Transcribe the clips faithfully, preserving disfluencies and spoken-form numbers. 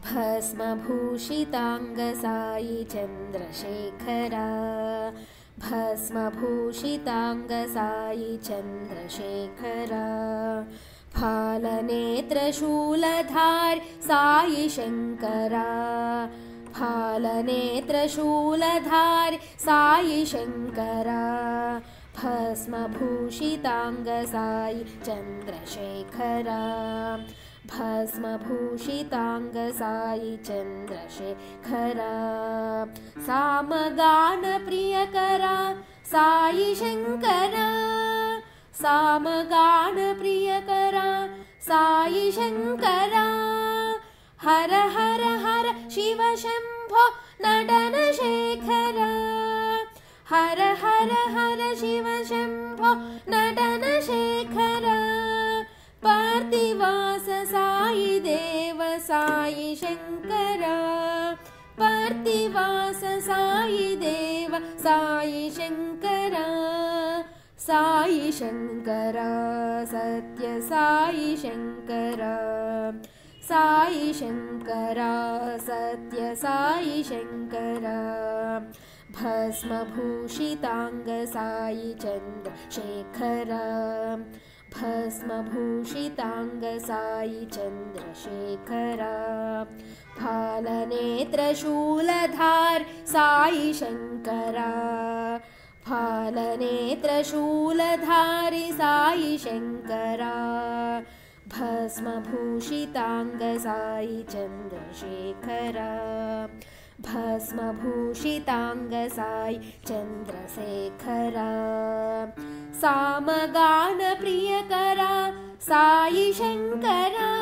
भस्मभूषिताङ्गसायि Chandrashekhara भस्मभूषिताङ्गसायि Chandrashekhara फालनेत्रशूलधारि Sai Shankara फालनेत्रशूलधारि Sai Shankara भस्मभूषिताङ्गसायि Chandrashekhara भस्मभूषिताङ्गसायि Chandrashekhara सामगानप्रियकरा Sai Shankara सामगानप्रियकरा Sai Shankara Har Har Har Shiva Shambho नटनशेखरा Har Har Har Shiva Shambho नटनशेखरा पार्थिवास Sai Dev Sai Shankara पार्थिवास Sai Dev Sai Shankara Sai Shankara Satya Sai Shankara Sai Shankara Satya Sai Shankara भस्मभूषिताङ्गसायि Chandrashekhara भस्मभूषिताङ्गसायि Chandrashekhara फालनेत्रशूलधारि Sai Shankara फालनेत्रशूलधारि Sai Shankara भस्मभूषिताङ्गसायि Chandrashekhara भस्मभूषिताङ्गसायि Chandrashekhara सामगानप्रियकरा Sai Shankara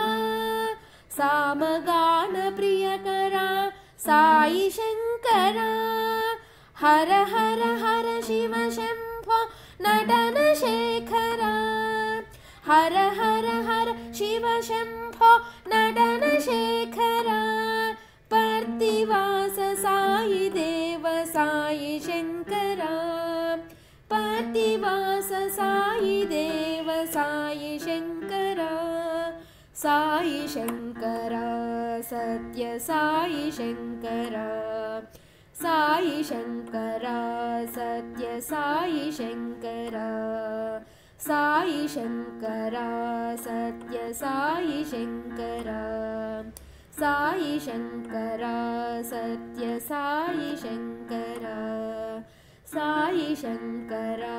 सामगानप्रियकरा Sai Shankara Har Har Har Shiva Shambho नटनशेखरा Har Har Har Shiva Shambho नटनशेखरा पार्थिवास Sai Dev Sai Shankara पार्थिवास Sai Dev Sai Shankara Sai Shankara Satya Sai Shankara Sai Shankara Satya Sai Shankara Sai Shankara Satya Sai Shankara Sai Shankara Satya Sai Shankara Sai Shankara